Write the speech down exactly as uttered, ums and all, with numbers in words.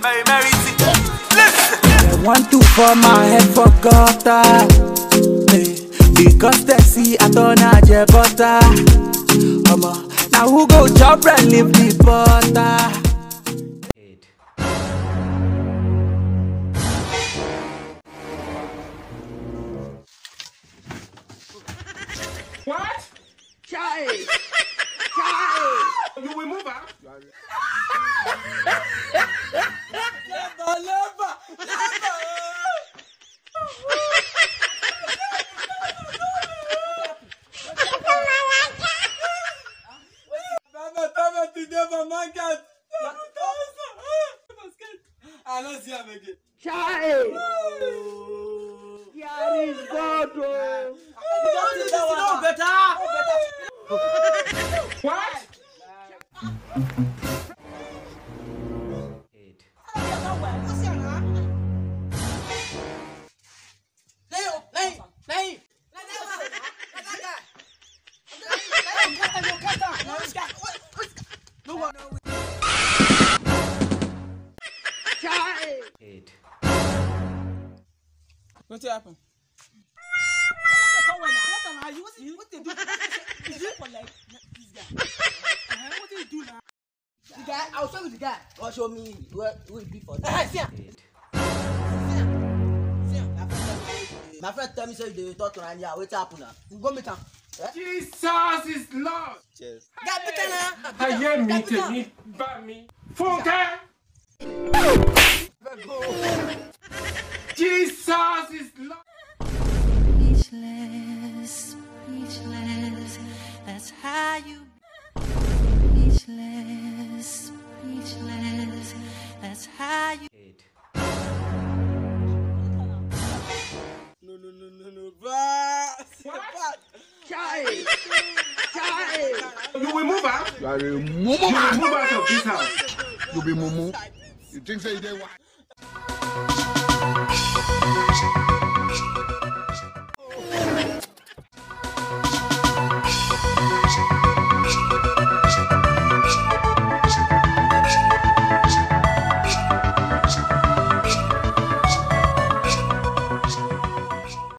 Mary, Mary, listen. They want to for my head for gutter, hey, because they see I don't have your butter. Um, now who go chop and leave the butter? Eight. What? Chai! Chai! You will move her? Never, never, never! Mama, Mama, today my man got. I don't see him again. Chai! Here is God. You don't know better. What? Eight. Eight. What happened? What they do? Is it for like this guy? What do you do now? The guy, I'll show you the guy. Or show me where who it be for. Eight. My friend tell me say they talk to Nanya. What's happened now? You go meet him. Jesus is Lord. Cheers. Get better now. I hear me to me, but me. Funke. Jesus is Lord. Speechless, speechless, that's how you. Speechless, speechless, that's how you. Eight. No, no, no, no, no, but What? Chai, Chai. You will move her? You are a mumu You will man. move out of this house. You be mumu. You think say they want?